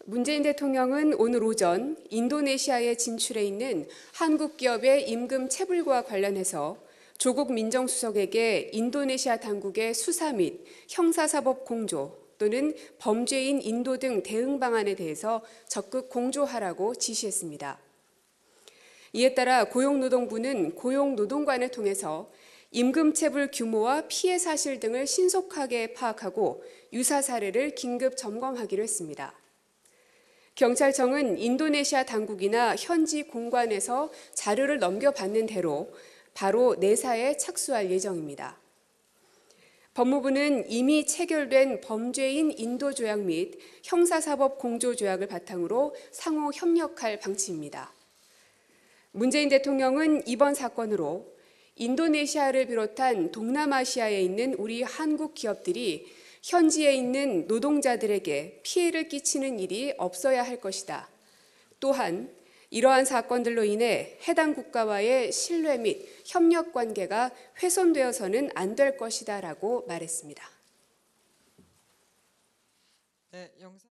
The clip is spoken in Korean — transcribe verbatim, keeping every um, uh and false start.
문재인 대통령은 오늘 오전 인도네시아에 진출해 있는 한국 기업의 임금 체불과 관련해서 조국 민정수석에게 인도네시아 당국의 수사 및 형사사법 공조 또는 범죄인 인도 등 대응 방안에 대해서 적극 공조하라고 지시했습니다. 이에 따라 고용노동부는 고용노동관을 통해서 임금 체불 규모와 피해 사실 등을 신속하게 파악하고 유사 사례를 긴급 점검하기로 했습니다. 경찰청은 인도네시아 당국이나 현지 공관에서 자료를 넘겨받는 대로 바로 내사에 착수할 예정입니다. 법무부는 이미 체결된 범죄인 인도 조약 및 형사사법 공조 조약을 바탕으로 상호 협력할 방침입니다. 문재인 대통령은 이번 사건으로 인도네시아를 비롯한 동남아시아에 있는 우리 한국 기업들이 현지에 있는 노동자들에게 피해를 끼치는 일이 없어야 할 것이다. 또한 이러한 사건들로 인해 해당 국가와의 신뢰 및 협력 관계가 훼손되어서는 안 될 것이다라고 말했습니다. 네, 영상...